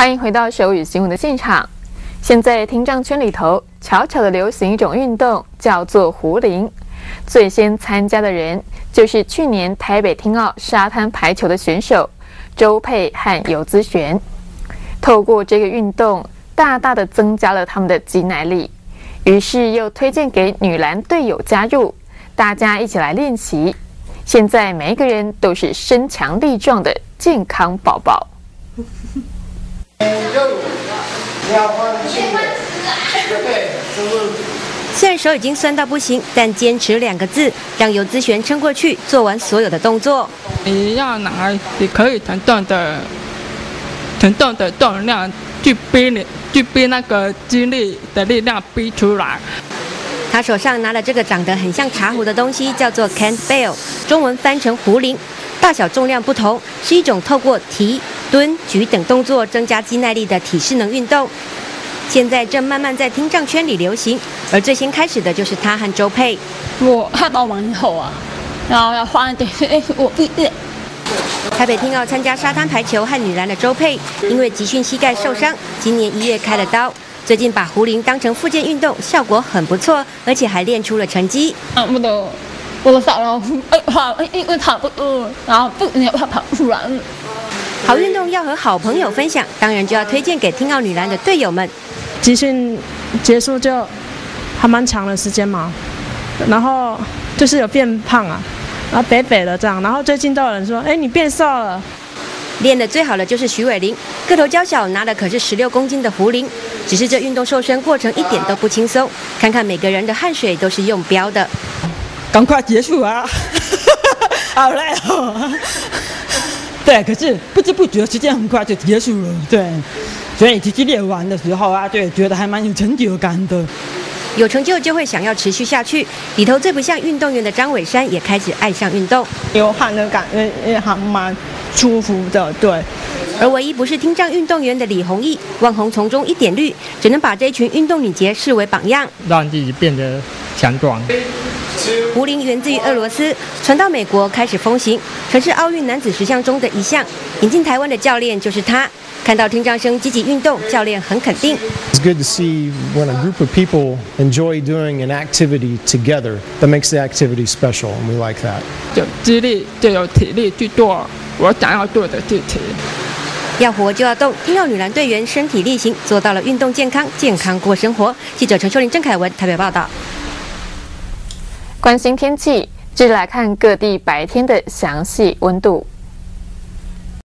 欢迎回到手语新闻的现场。现在听障圈里头悄悄的流行一种运动，叫做壶铃。最先参加的人就是去年台北听奥沙滩排球的选手周佩和游姿璇。透过这个运动，大大的增加了他们的肌耐力，于是又推荐给女篮队友加入，大家一起来练习。现在每一个人都是身强力壮的健康宝宝。 虽然手已经酸到不行，但坚持2个字让游姿璇撑过去，做完所有的动作。 你要拿你可以疼痛的重量去逼那个肌力的力量逼出来。 他手上拿了这个长得很像茶壶的东西，叫做 Kettlebell， 中文翻成壶铃。大小重量不同，是一种透过提、蹲、举等动作增加肌耐力的体适能运动。现在正慢慢在听障圈里流行，而最先开始的就是他和周佩。 我看到完以后啊，然后要花一点，我不练。 台北听奥参加沙滩排球和女篮的周佩，因为集训膝盖受伤，今年1月开了刀。最近把壶铃当成复健运动，效果很不错，而且还练出了成绩。 我的小老虎，因为跑不然后不跑不完。 好运动要和好朋友分享，当然就要推荐给听奥女篮的队友们。 集训结束就还蛮长的时间嘛，然后就是有变胖啊，然后北的这样，然后最近都有人说，哎，你变瘦了。 练得最好的就是徐伟玲，个头娇小，拿的可是16公斤的壶铃。只是这运动瘦身过程一点都不轻松，看看每个人的汗水都是用标的。 赶快结束啊！好累哦。对，可是不知不觉时间很快就结束了。对，所以其实练完的时候啊，对，觉得还蛮有成就感的。 有成就就会想要持续下去。里头最不像运动员的张伟山也开始爱上运动， 有汗的感觉也还蛮舒服的，对。 而唯一不是听障运动员的李弘毅，望红丛中一点绿，只能把这一群运动女杰视为榜样， 让自己变得强壮。 壶铃源自于俄罗斯，传到美国开始风行，曾是奥运男子10项中的一项。引进台湾的教练就是他。看到听障生积极运动，教练很肯定。 It's good to see when a group of people enjoy doing an activity together that makes the activity special, and we like that. 有肌力就有体力去做我想要做的事情。 要活就要动，听奥女篮队员身体力行，做到了运动健康，健康过生活。记者陈秀玲、郑凯文台北报道。 关心天气，接着来看各地白天的详细温度。